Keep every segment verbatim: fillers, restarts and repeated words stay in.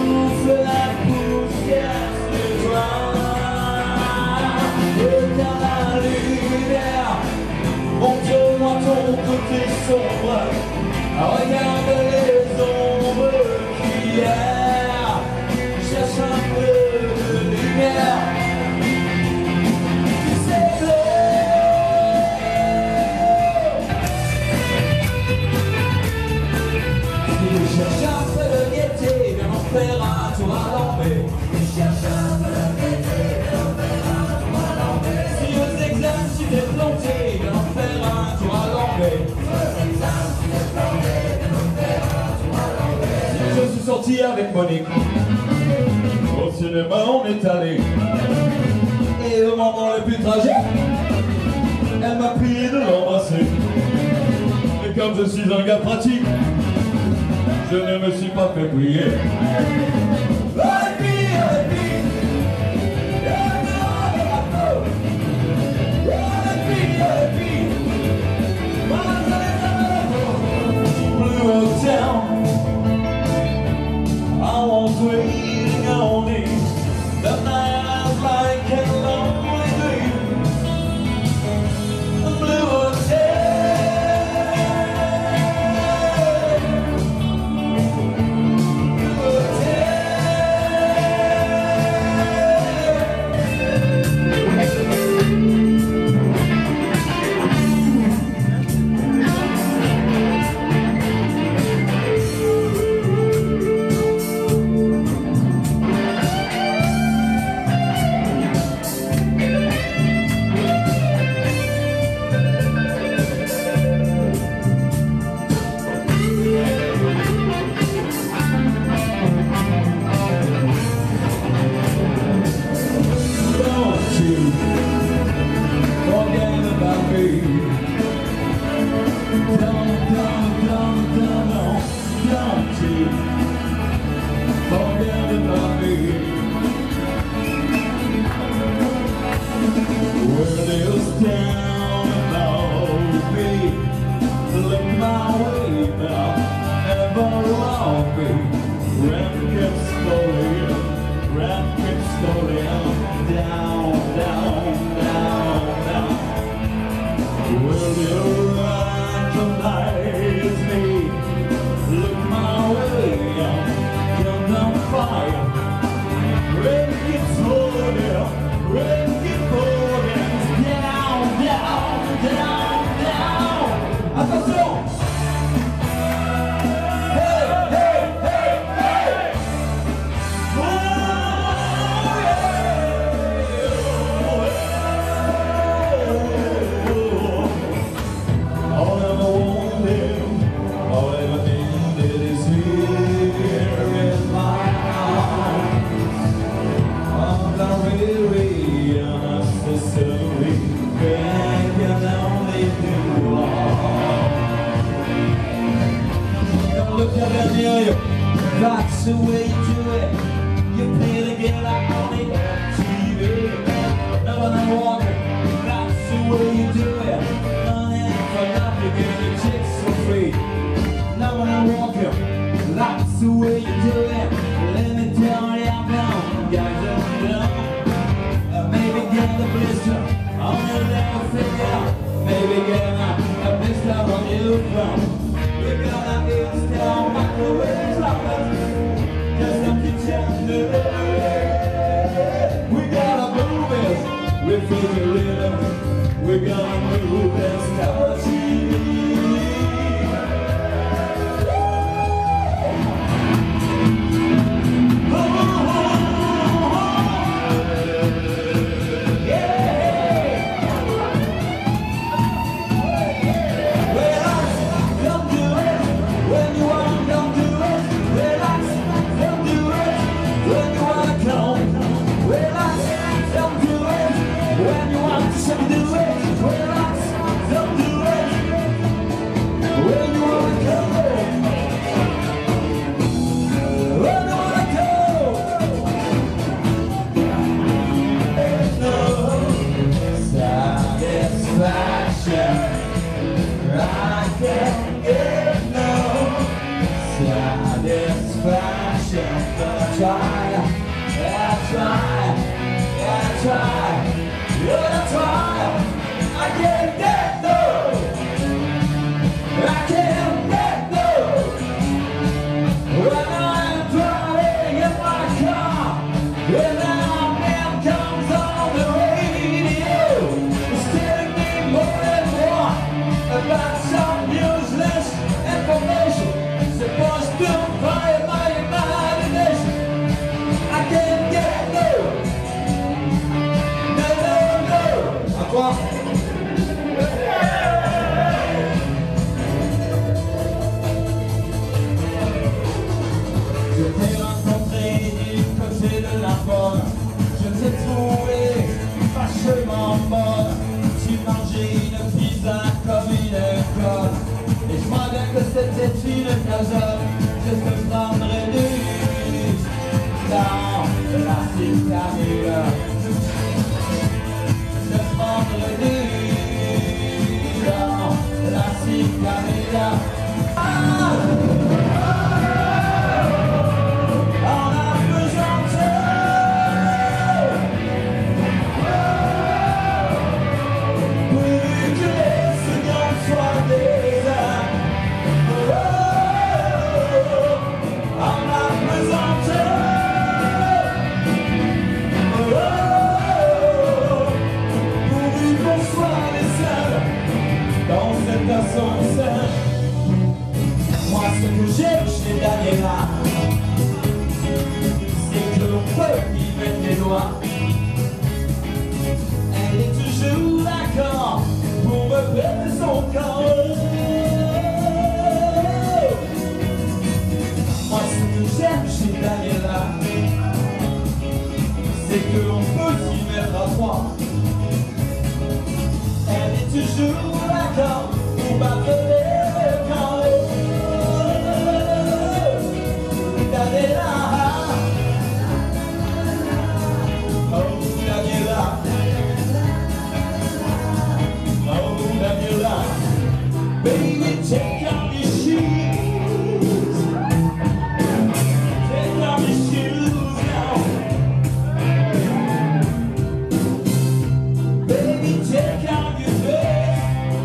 souffle la poussière sur toi. Regarde la lumière, montre-moi ton côté sombre. Regarde les ombres qui errent, cherche un peu de lumière. Je cherche un peu de gaieté, viens en faire un tour à l'envers. Je cherche un peu de gaieté, viens en faire un tour à l'envers. Si aux examens tu t'es planté, viens en faire un tour à l'envers. Si aux examens tu t'es planté, viens en faire un tour à l'envers. Je suis sorti avec Monique, au cinéma on est allé. Et au moment le plus tragique, elle m'a prié de l'embrasser. Et comme je suis un gars pratique, je ne me suis pas fait prier. Blue Hotel, I was waiting only. The night was like a lonely dream. Blue Hotel. That's the way you do it. You play the game like on the T V. Now when I'm walking, that's the way you do it. Money for nothing, get the chicks for free. Now when I'm walking, that's the way you do it. Let me tell you, I'm down, guys, I'm down. Uh, maybe get the blister on your little finger. Maybe get a, a blister on your thumb. We're gonna install microwave rockers. Just a kitchen we gotta move it. We're feeling rhythm. We're gonna move this technology. When you want to do it, relax, don't do it. try, I try, I try, I try. I can't get no, I can't get no. When I'm driving in my car, and that man comes on the radio, it's telling me more and more about some useless information supposed to fire my imagination. I can't get no, no, no, no. À quoi? Je t'ai rencontré du côté de la porte, je t'ai trouvé vachement bonne. Tu mangeais une pizza comme une conne, et je crois bien que c'était une cazotte. Je te prendrai nu dans la citadelle. Je te prendrai nu dans la citadelle. Ah! Moi ce que j'aime chez Daniela, c'est que l'on peut y mettre les doigts. Elle est toujours d'accord pour me faire son corps. Moi ce que j'aime chez Daniela, c'est que l'on peut s'y mettre à trois. Elle est toujours d'accord pour battre le camp. Daniela, oh Daniela, oh Daniela, baby take off your shoes, take off your shoes now, baby take off your dress.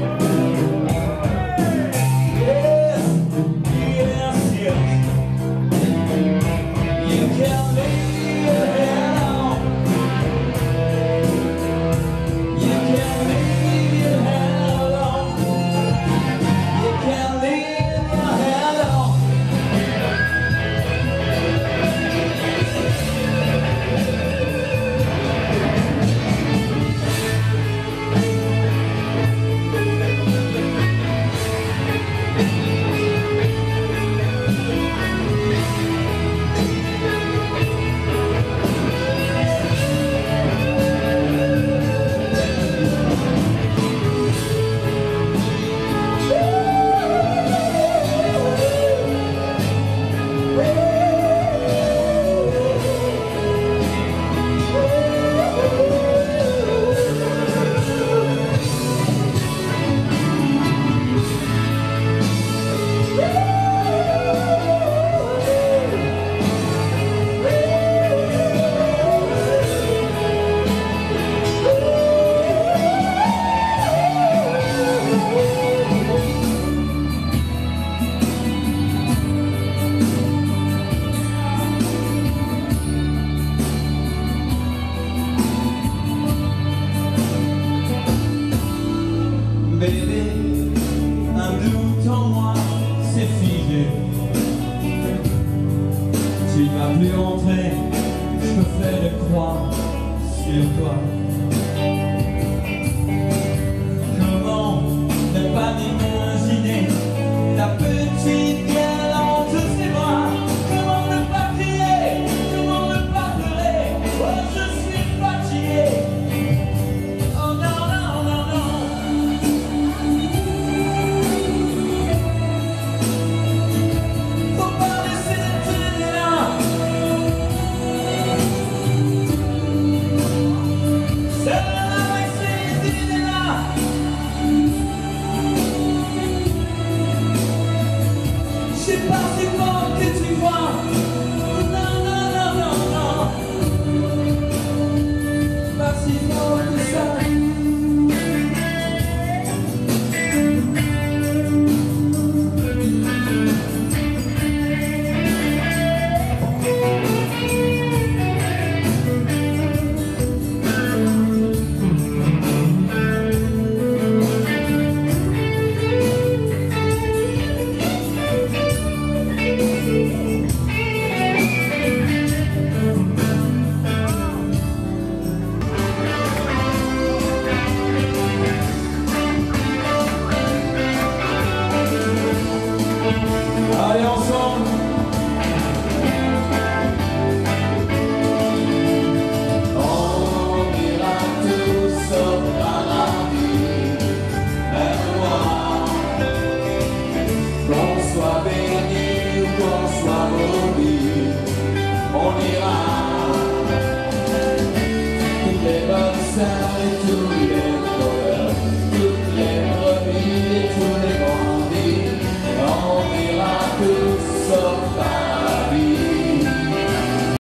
Bébé, un doute en moi s'est figé. Tu vas plus entrer, je me fais de croix sur toi.